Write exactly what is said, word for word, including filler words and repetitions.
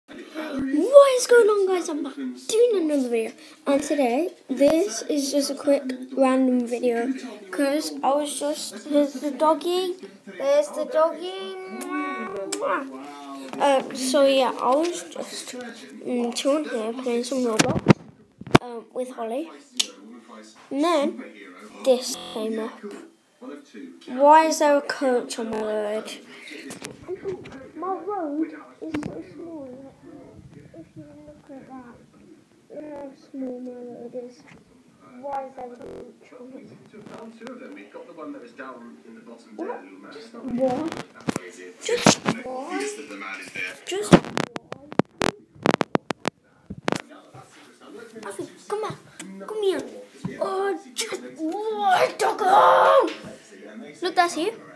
What is going on, guys? I'm back doing another video, and today this is just a quick random video because I was just here's the doggy, there's the doggy. Uh, so yeah, I was just um, chilling here playing some Roblox um, with Holly, and then this came up. Why is there a coach on my road? My road is so small. If you look at that, look how small my road is. Why is there a coach on it? Two of them. We've got the one that was down in the bottom What? there, little man. Just what? Just what? The man is there. Just what? Alfie, come here. Come here. Oh, just what? Doggo! Look, that's you.